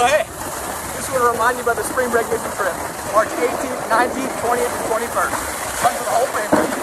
hey, just want to remind you about the spring break mission trip. March 18th, 19th, 20th, and 21st. Fun for the whole family.